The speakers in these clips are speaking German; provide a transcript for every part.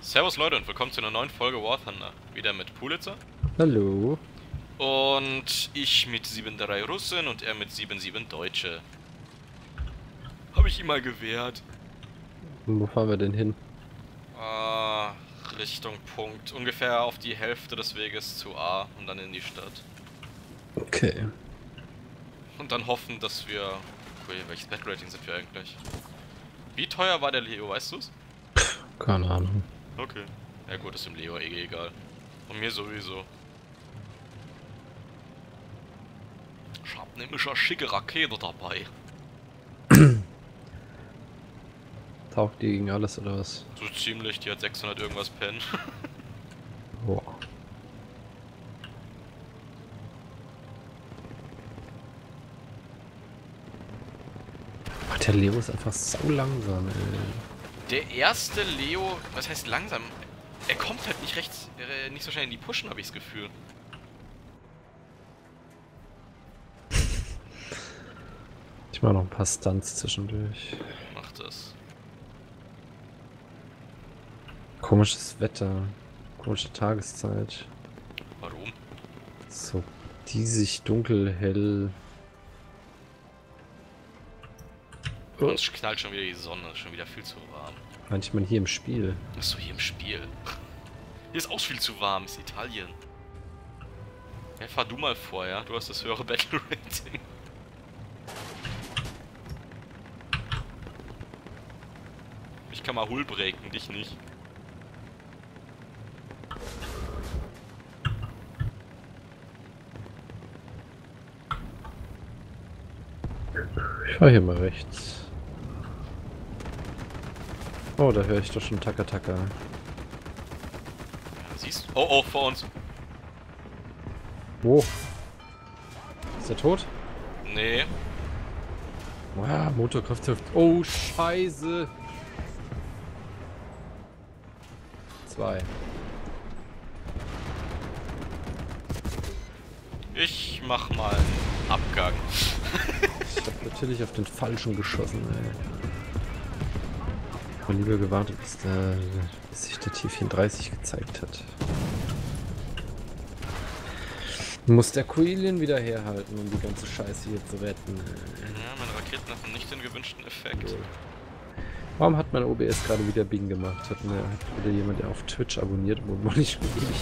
Servus Leute und willkommen zu einer neuen Folge War Thunder. Wieder mit Pulitzer. Hallo. Und ich mit 7-3 Russen und er mit 7-7 Deutsche. Habe ich ihm mal gewehrt. Wo fahren wir denn hin? Richtung Punkt. Ungefähr auf die Hälfte des Weges zu A und dann in die Stadt. Okay. Und dann hoffen, dass wir... Okay, welches Battle-Rating sind wir eigentlich? Wie teuer war der Leo, weißt du's? Keine Ahnung. Okay. Ja gut, ist dem Leo egal. Und mir sowieso. Ich hab nämlich eine schicke Rakete dabei. Taucht die gegen alles oder was? So ziemlich, die hat 600 irgendwas Pen. Boah. Der Leo ist einfach sau langsam, ey. Der erste Leo, was heißt langsam? Er kommt halt nicht rechts, nicht so schnell in die Pushen, habe ich das Gefühl. Ich mach noch ein paar Stunts zwischendurch. Macht das. Komisches Wetter. Komische Tageszeit. Warum? So diesig, dunkel, hell. Bei uns knallt schon wieder die Sonne, ist schon wieder viel zu warm. Manchmal hier im Spiel. Achso, hier im Spiel. Hier ist auch viel zu warm, ist Italien. Ja, fahr du mal vor, ja? Du hast das höhere Battle Rating. Ich kann mal Hullbreaken, dich nicht. Ich fahr hier mal rechts. Oh, da höre ich doch schon Taka Taka. Ja, siehst du? Oh, oh, vor uns. Wo? Ist er tot? Nee. Ah, Motorkraft. Oh, Scheiße. 2. Ich mach mal einen Abgang. Ich hab natürlich auf den falschen geschossen, ey. Ich hab lieber gewartet, bis sich der T34 gezeigt hat. Muss der Quillian wieder herhalten, um die ganze Scheiße hier zu retten. Ja, meine Raketen haben nicht den gewünschten Effekt. Warum hat mein OBS gerade wieder Bing gemacht? Hat wieder jemand auf Twitch abonniert, wo man nicht ewig.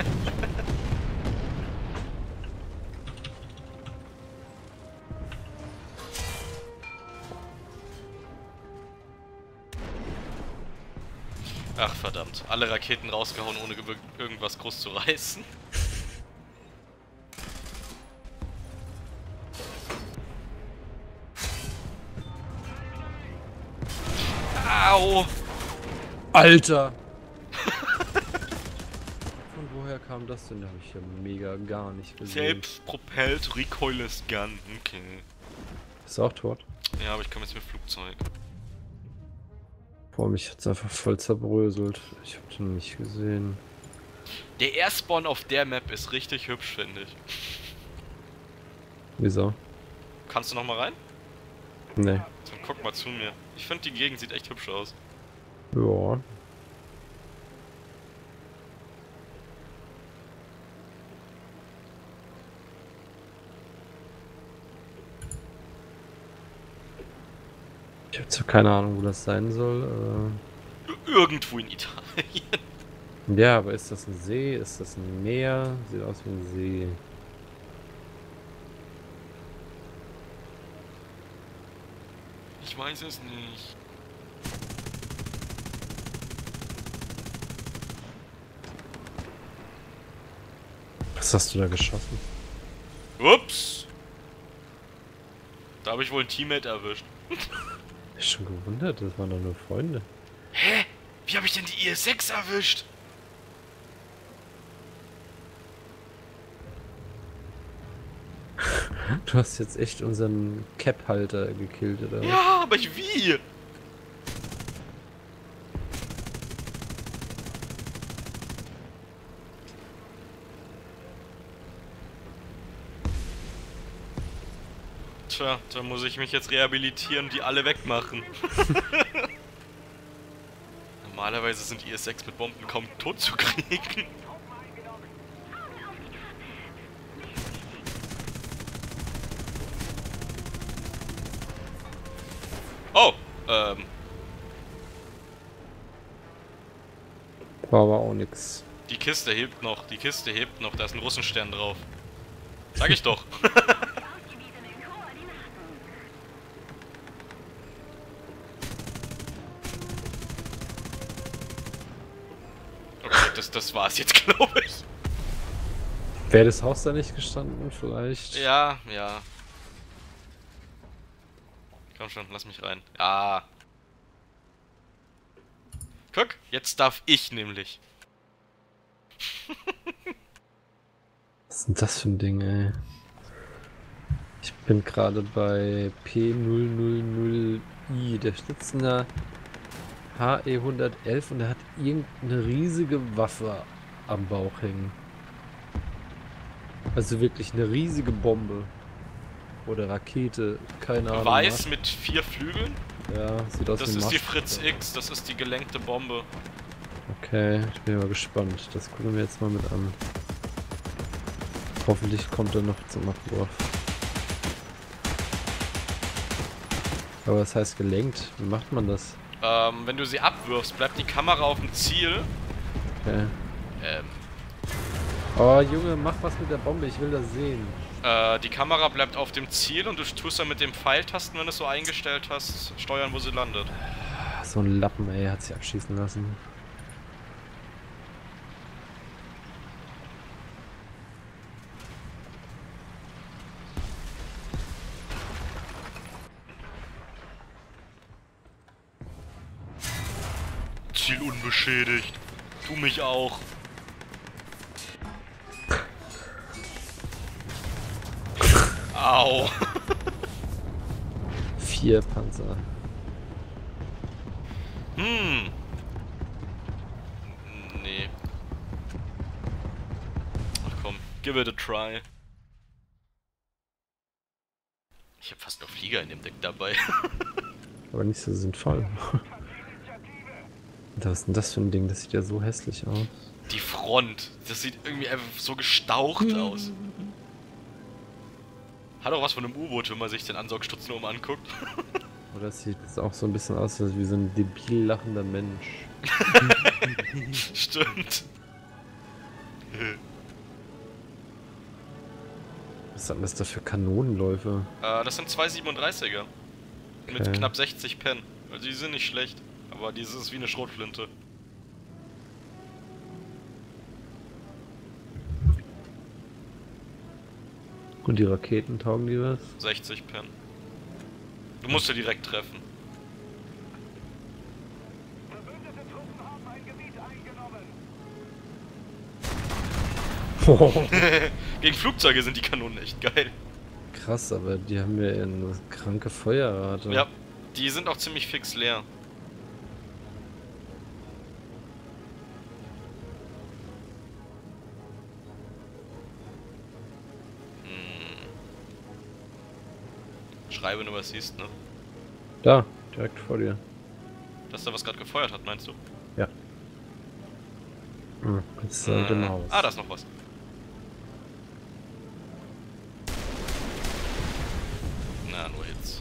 Ach verdammt, alle Raketen rausgehauen, ohne irgendwas groß zu reißen. Au! Alter! Von woher kam das denn? Da habe ich ja mega gar nicht gesehen. Selbst propellt Recoilless Gun. Okay. Ist auch tot? Ja, aber ich komme jetzt mit Flugzeug. Boah, mich hat's einfach voll zerbröselt. Ich hab den nicht gesehen. Der Airspawn auf der Map ist richtig hübsch, finde ich. Wieso? Kannst du noch mal rein? Nee. Dann guck mal zu mir. Ich finde, die Gegend sieht echt hübsch aus. Ja. Ich habe zwar keine Ahnung, wo das sein soll. Irgendwo in Italien. Ja, aber ist das ein See? Ist das ein Meer? Sieht aus wie ein See. Ich weiß es nicht. Was hast du da geschossen? Ups! Da habe ich wohl ein Teammate erwischt. Ich schon gewundert, das waren doch nur Freunde. Hä? Wie habe ich denn die IS-6 erwischt? Du hast jetzt echt unseren Cap-Halter gekillt, oder was? Ja, aber wie? Tja, da muss ich mich jetzt rehabilitieren, die alle wegmachen. Normalerweise sind IS-6 mit Bomben kaum tot zu kriegen. Oh, War aber auch nix. die Kiste hebt noch, da ist ein Russenstern drauf. Sag ich doch. Okay, das war's jetzt, glaube ich. Wäre das Haus da nicht gestanden, vielleicht? Ja, ja. Komm schon, lass mich rein. Ja. Guck, jetzt darf ich nämlich. Was ist denn das für ein Ding, ey? Ich bin gerade bei P000I. Der sitzt in der HE-111 und der hat irgendeine riesige Waffe am Bauch hängen. Also wirklich eine riesige Bombe. Oder Rakete, keine Ahnung. Weiß mit 4 Flügeln. Ja, sieht aus wie Das ein ist die Maschstab. Fritz X, das ist die gelenkte Bombe. Okay, ich bin mal gespannt. Das gucken wir jetzt mal mit an. Hoffentlich kommt er noch zum Abwurf. Aber was heißt gelenkt? Wie macht man das? Wenn du sie abwirfst, bleibt die Kamera auf dem Ziel. Okay. Oh Junge, mach was mit der Bombe, ich will das sehen. Die Kamera bleibt auf dem Ziel und du tust dann mit dem Pfeiltasten, wenn du es so eingestellt hast, steuern, wo sie landet. So ein Lappen, ey, hat sich abschießen lassen. Ziel unbeschädigt. Tu mich auch. Au. 4 Panzer. Nee. Ach komm, give it a try. Ich hab fast noch Flieger in dem Deck dabei. Aber nicht so sinnvoll. Was ist denn das für ein Ding? Das sieht ja so hässlich aus. Die Front, das sieht irgendwie einfach so gestaucht aus. Hat auch was von einem U-Boot, wenn man sich den Ansaugstutz nur mal anguckt. Oder es sieht jetzt auch so ein bisschen aus wie so ein debil lachender Mensch. Stimmt. Was sind das da für Kanonenläufe? Das sind 2 37er. Mit Okay. knapp 60 Pen. Also die sind nicht schlecht. Aber dieses ist wie eine Schrotflinte. Und die Raketen taugen die was? 60 Pen. Du musst ja direkt treffen. Verbündete Truppen haben ein Gebiet eingenommen. Gegen Flugzeuge sind die Kanonen echt geil. Krass, aber die haben ja eine kranke Feuerrate. Ja, die sind auch ziemlich fix leer. Schreibe, wenn du was siehst, ne? Da, direkt vor dir. Dass da was gerade gefeuert hat, meinst du? Ja. Hm, jetzt mit dem Haus. Ah, da ist noch was. Na, nur Hits.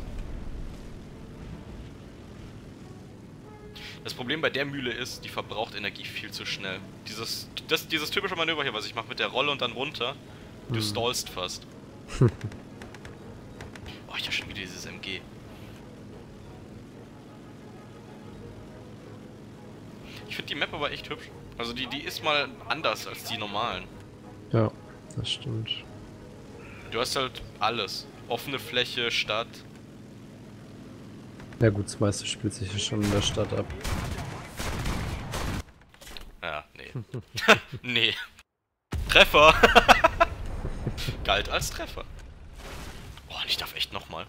Das Problem bei der Mühle ist, die verbraucht Energie viel zu schnell. Dieses typische Manöver hier, was ich mache mit der Rolle und dann runter, du stallst fast. Oh, ich hab schon wieder dieses MG. Ich finde die Map aber echt hübsch. Also die ist mal anders als die normalen. Ja, das stimmt. Du hast halt alles. Offene Fläche, Stadt. Ja gut, das meiste spielt sich ja schon in der Stadt ab. Ja, nee. Nee. Treffer! Galt als Treffer. Oh, ich darf echt nochmal.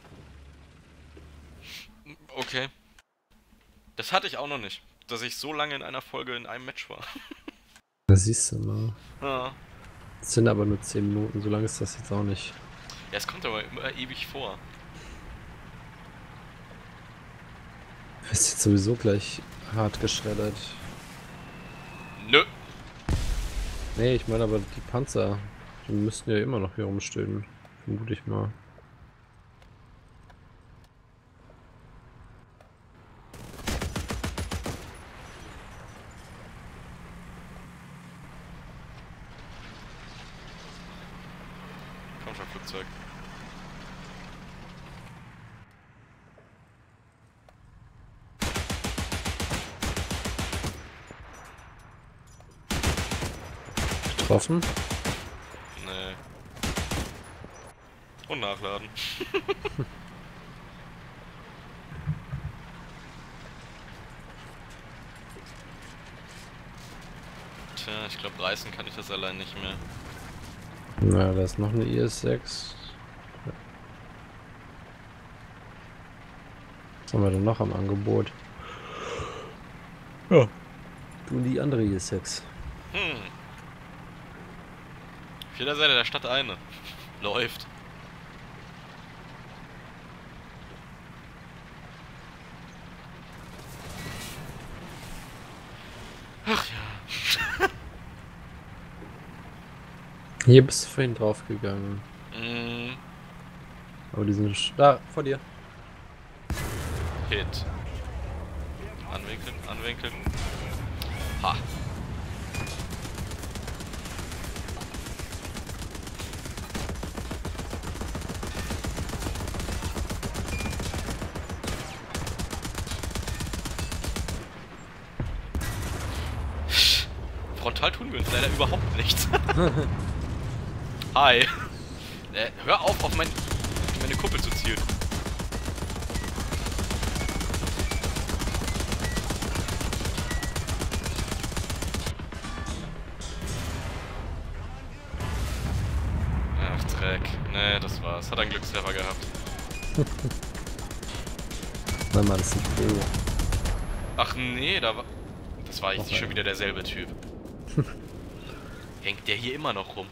Okay. Das hatte ich auch noch nicht. Dass ich so lange in einer Folge in einem Match war. Da siehst du mal. Ja. Es sind aber nur 10 Minuten, so lange ist das jetzt auch nicht. Ja, es kommt aber immer ewig vor. Ist jetzt sowieso gleich hart geschreddert. Nö. Nee, ich meine aber die Panzer, die müssten ja immer noch hier rumstehen. Vermute ich mal. Komm schon, Flugzeug. Getroffen? Nee. Und nachladen. Tja, ich glaube, reißen kann ich das allein nicht mehr. Na, da ist noch eine IS-6. Was haben wir denn noch am Angebot? Ja. Du und die andere IS-6. Hm. Auf jeder Seite der Stadt eine. Läuft. Ach ja. Hier bist du vorhin draufgegangen. Mm, Aber die sind da vor dir. Hit. Anwinkeln, anwinkeln. Ha. Frontal tun wir uns leider überhaupt nichts. Hi. Hör auf meine Kuppel zu zielen. Ach, Dreck. Nee, das war's. Hat einen Glückstreffer gehabt. Nein, Mann, das ist nicht Pro. Ach nee, das war eigentlich Noch schon einer. wieder derselbe Typ. Hängt der hier immer noch rum?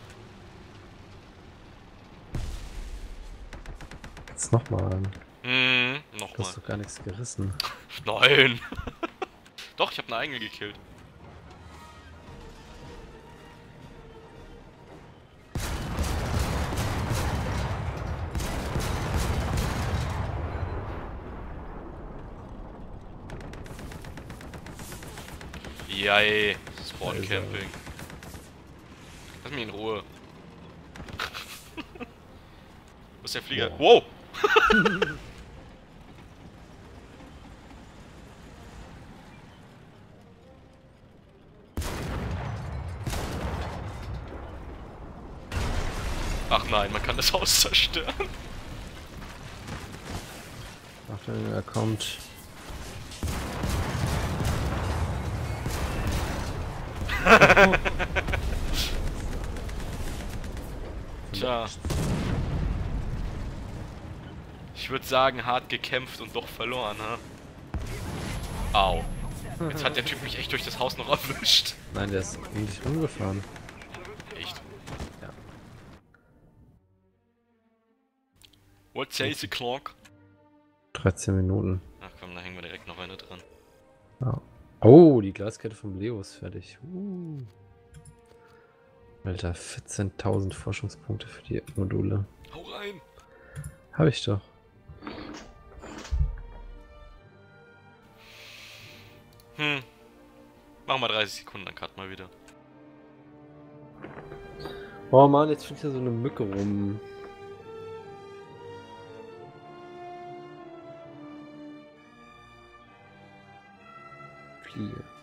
Jetzt nochmal an. Du Nochmal. hast doch gar nichts gerissen. Nein. Doch, ich habe eine eigene gekillt. Jai, Spawn Also. Camping. Lass mich in Ruhe. Wo ist der Flieger? Boah. Wow! Ach nein, man kann das Haus zerstören. Achtung, er kommt. Tja. Ich würde sagen, hart gekämpft und doch verloren, ha? Au. Jetzt hat der Typ mich echt durch das Haus noch erwischt. Nein, der ist um dich rumgefahren. Echt? Ja. What says the clock? 13 Minuten. Ach komm, da hängen wir direkt noch eine dran. Ja. Oh, die Glaskette vom Leo ist fertig. Alter, 14.000 Forschungspunkte für die Module. Hau rein! Hab ich doch. Machen wir 30 Sekunden, dann cut mal wieder. Oh Mann, jetzt fliegt hier so eine Mücke rum. Fliege.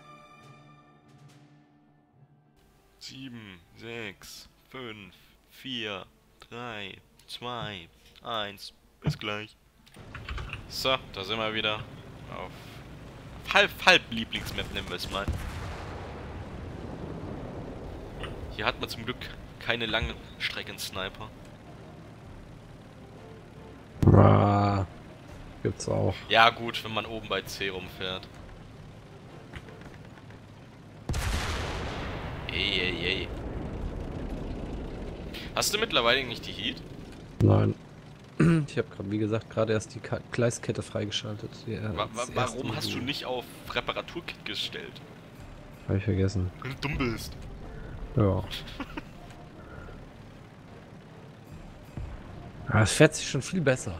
7, 6, 5, 4, 3, 2, 1. Bis gleich. So, da sind wir wieder. Auf halb Lieblingsmap nennen wir es mal. Hier hat man zum Glück keine langen Strecken-Sniper. Ah, gibt's auch. Ja gut, wenn man oben bei C rumfährt. Ey. Hast du mittlerweile nicht die Heat? Nein. Ich habe gerade, wie gesagt, gerade erst die Gleiskette freigeschaltet. Warum hast du nicht auf Reparaturkit gestellt? Habe ich vergessen. Weil du dumm bist. Ja. Aber es fährt sich schon viel besser.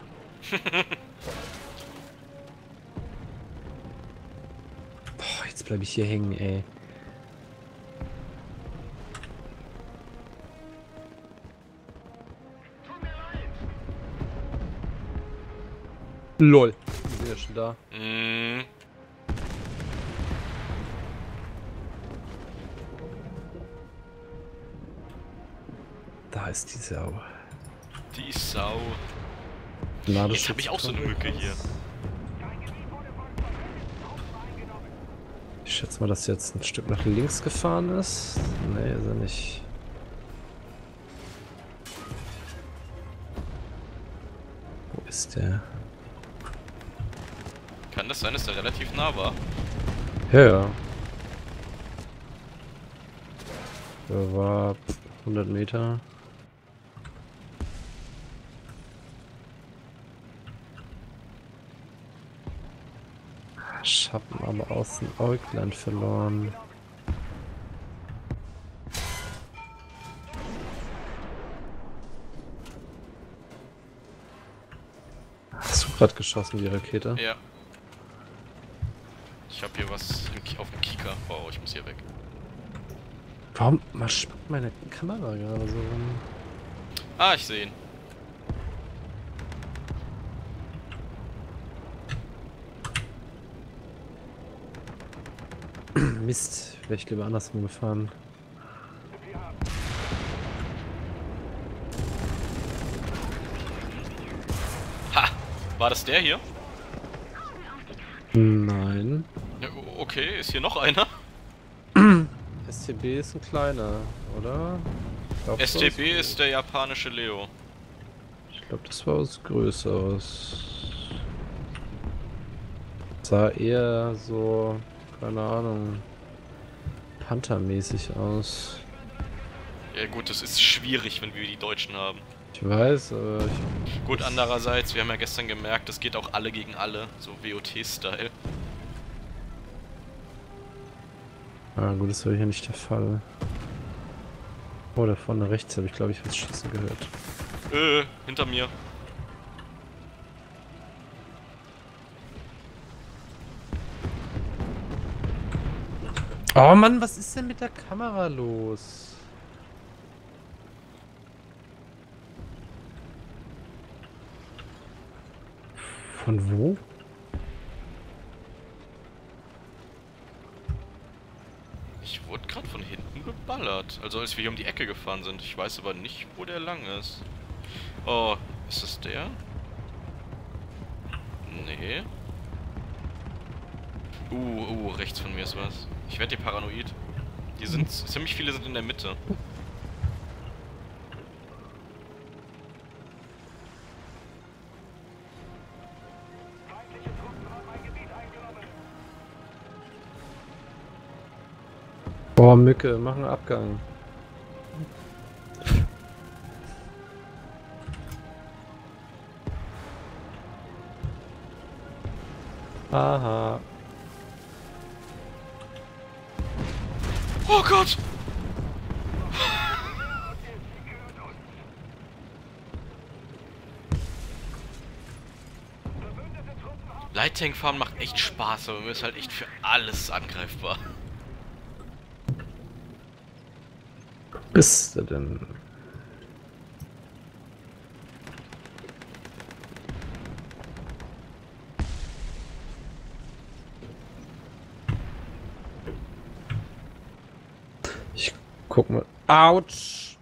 Boah, jetzt bleibe ich hier hängen, ey. LOL. Ich bin ja schon da. Mm, Da ist die Sau. die Sau. Ladest Jetzt habe ich auch so eine Mücke hier. Ich schätze mal, dass sie jetzt ein Stück nach links gefahren ist. Nee, ist er nicht. Wo ist der? Kann das sein, dass der relativ nah war? Ja. Der war 100 Meter. Schatten aber aus dem Äuglein verloren. Hast du gerade geschossen, die Rakete? Ja. Ich habe hier was auf dem Kieker. Wow, ich muss hier weg. Warum spackt meine Kamera gerade so rum? Ah, ich sehe ihn. Mist, wäre ich lieber andersrum gefahren. Ha! War das der hier? Nein. Ja, okay, ist hier noch einer? STB ist ein kleiner, oder? Glaubst du, STB ist der japanische Leo. Ich glaube, das war was Größeres. Sah eher so, keine Ahnung, Panther-mäßig aus. Ja gut, das ist schwierig, wenn wir die Deutschen haben. Ich weiß, aber Gut, andererseits, wir haben ja gestern gemerkt, das geht auch alle gegen alle, so WOT-Style. gut, das war hier nicht der Fall. Oh, da vorne rechts habe ich, glaube ich, was schießen gehört. Hinter mir. Oh Mann, was ist denn mit der Kamera los? Von wo? Ich wurde gerade von hinten geballert. Also als wir hier um die Ecke gefahren sind. Ich weiß aber nicht, wo der lang ist. Oh, ist das der? Nee. Rechts von mir ist was. Ich werde hier paranoid. Die sind, ziemlich viele sind in der Mitte. Feindliche Truppen haben ein Gebiet eingenommen. Boah, Mücke, mach einen Abgang. Aha. Oh Gott! Light-Tank fahren macht echt Spaß, aber man ist halt echt für alles angreifbar. Bist du denn? Ich guck mal. Autsch!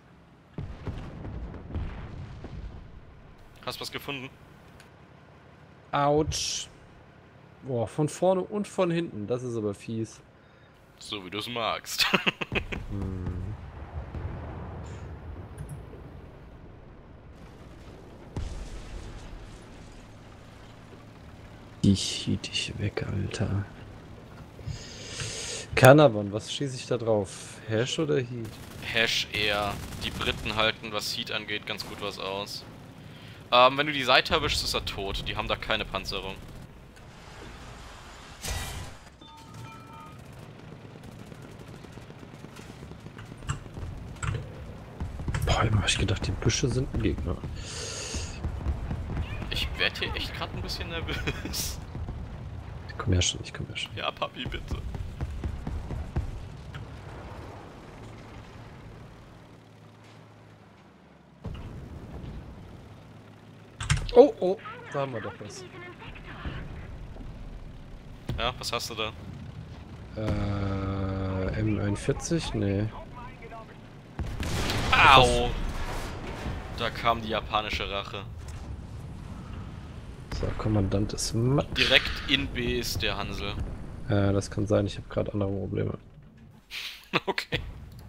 Hast was gefunden? Autsch! Boah, von vorne und von hinten. Das ist aber fies. So wie du es magst. Ich hielt dich weg, Alter. Canavan, was schieße ich da drauf? Hash oder Heat? Hash eher. Die Briten halten, was Heat angeht, ganz gut was aus. Wenn du die Seite erwischst, ist er tot. Die haben da keine Panzerung. Boah, immer hab ich gedacht, die Büsche sind ein Gegner. Ich werde hier echt gerade ein bisschen nervös. Ich komm ja schon, ich komm ja schon. Ja, Papi, bitte. Oh, oh, da haben wir doch was. Ja, was hast du da? M41? Nee. Au! Da kam die japanische Rache. So, Kommandant ist matt. Direkt in B ist der Hansel. Das kann sein, ich habe gerade andere Probleme. Okay.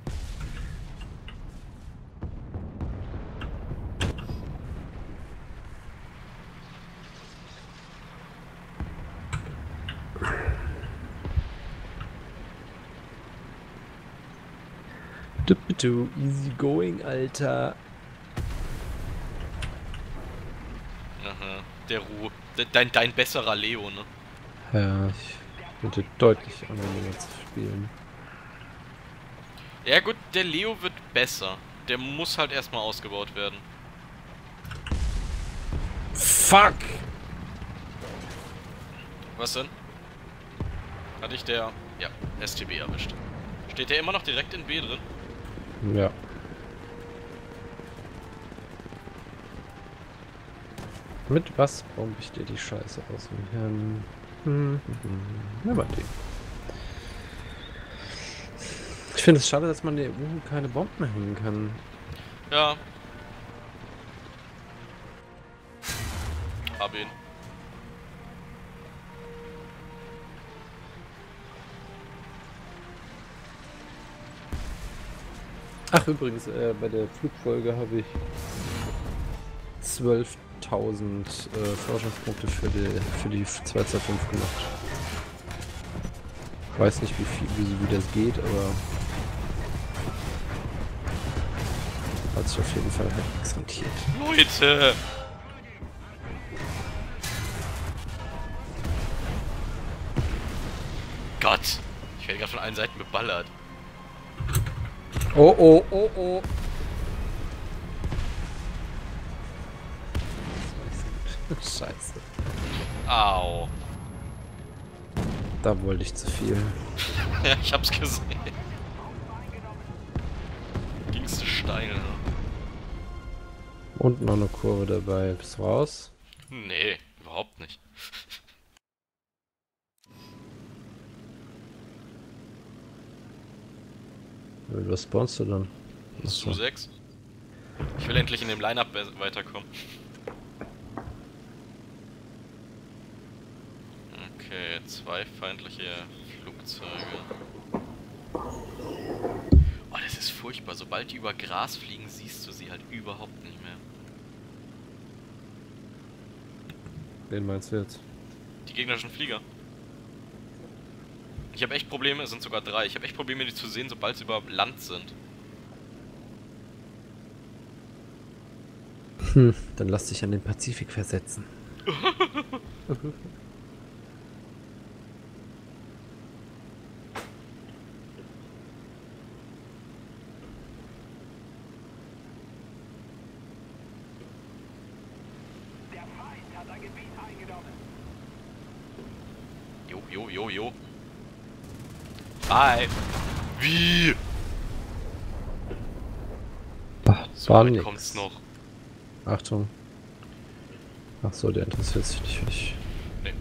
Du, easy going, Alter. Aha, der Ruhe. Dein besserer Leo, ne? Ja, ich würde deutlich angenehmer zu spielen. Ja gut, der Leo wird besser. Der muss halt erstmal ausgebaut werden. Fuck! Was denn? Hatte ich der... Ja, STB erwischt. Steht der immer noch direkt in B drin? Ja. Mit was bombe ich dir die Scheiße aus dem Hirn? Na, warte. Ich finde es schade, dass man der keine Bomben mehr hängen kann. Ja. Hab ihn. Ach, übrigens, bei der Flugfolge habe ich 12.000 Forschungspunkte für die 225 gemacht. Weiß nicht, wie das geht, aber hat sich auf jeden Fall halbwegs rentiert. Leute! Gott! Ich werde gerade von allen Seiten beballert. Oh, oh, oh, oh. Scheiße. Au. Da wollte ich zu viel. Ja, ich hab's gesehen. Ging's zu steil, ne? Und noch eine Kurve dabei. Bist du raus? Nee, überhaupt nicht. Was spawnst du dann? Zu 6. Ich will endlich in dem Line-Up weiterkommen. Okay, 2 feindliche Flugzeuge. Oh, das ist furchtbar. Sobald die über Gras fliegen, siehst du sie halt überhaupt nicht mehr. Wen meinst du jetzt? Die gegnerischen Flieger. Ich habe echt Probleme, es sind sogar 3. Ich habe echt Probleme, die zu sehen, sobald sie über Land sind. Dann lass dich an den Pazifik versetzen. Der Feind hat ein Gebiet eingenommen. Jo. Bye. Wie? So War weit nix. kommt's noch. Achtung. Ach so, der interessiert sich nicht für dich. Nee.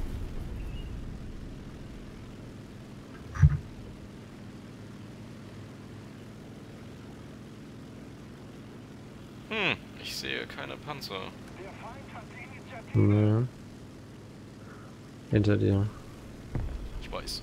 Ich sehe keine Panzer. Der Feind hat die Initiative. Nee. Hinter dir. Ich weiß.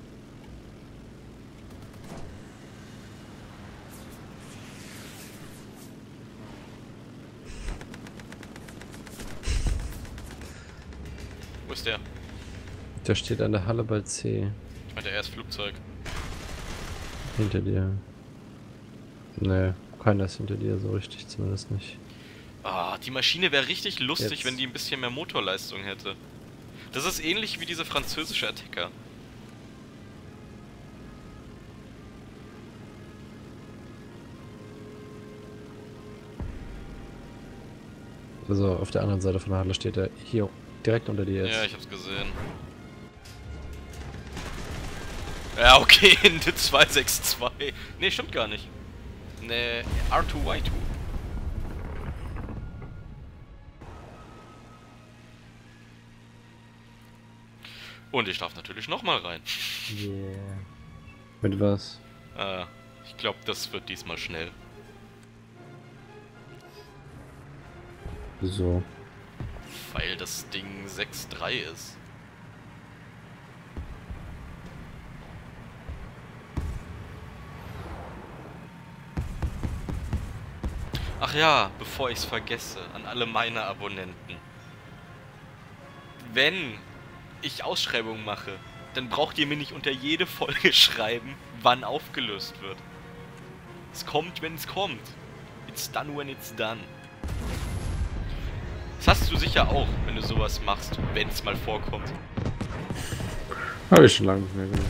Wo ist der? Der steht an der Halle bei C. Ich meinte, er ist Flugzeug. Hinter dir. Nee, keiner ist hinter dir, so richtig zumindest nicht. Ah, die Maschine wäre richtig lustig, Jetzt. wenn die ein bisschen mehr Motorleistung hätte. Das ist ähnlich wie diese französische Attacker. Also auf der anderen Seite von der Halle steht er hier direkt unter dir jetzt. Ja, ich hab's gesehen. Ja, okay, eine 262. Nee, stimmt gar nicht. Ne, R2Y2. Und ich darf natürlich nochmal rein. Yeah. Mit was? Ich glaube, das wird diesmal schnell. So. Weil das Ding 6.3 ist. Ach ja, bevor ich's vergesse, an alle meine Abonnenten. Wenn ich Ausschreibungen mache, dann braucht ihr mir nicht unter jede Folge schreiben, wann aufgelöst wird. Es kommt, wenn es kommt. It's done when it's done. Das hast du sicher auch, wenn du sowas machst, wenn es mal vorkommt. Habe ich schon lange nicht mehr gemacht.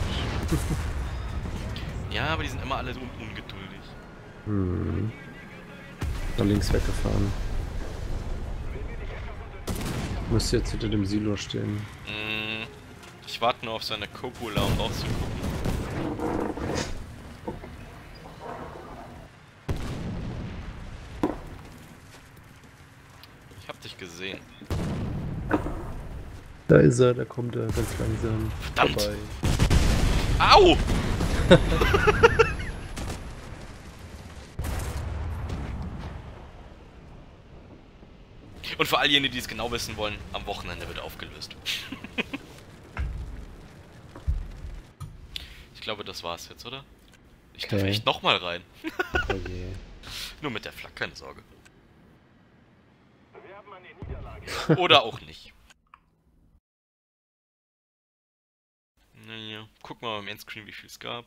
Ja, aber die sind immer alle so ungeduldig. Hm. Nach links weggefahren. Müsste jetzt hinter dem Silo stehen. Ich warte nur auf seine Copula, um rauszugucken. Ich hab dich gesehen. Da ist er, da kommt er ganz langsam. Verdammt! Vorbei. Au! Und für all jene, die es genau wissen wollen, am Wochenende wird aufgelöst. Ich glaube, das war's jetzt, oder? Ich darf Okay. echt nochmal rein. Oh je. Nur mit der Flak, keine Sorge. Wir haben eine Niederlage. Oder auch nicht. Naja, gucken wir mal im Endscreen, wie viel es gab.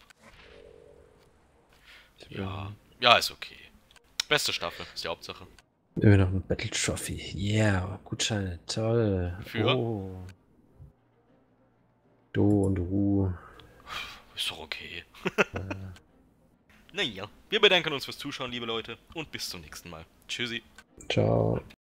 Ja. Ja, ist okay. Beste Staffel, ist die Hauptsache. Immer noch ein Battle Trophy. Yeah, Gutscheine, toll. Für? Oh. Do und Ru. Ist doch okay. Naja, wir bedanken uns fürs Zuschauen, liebe Leute, und bis zum nächsten Mal. Tschüssi. Ciao.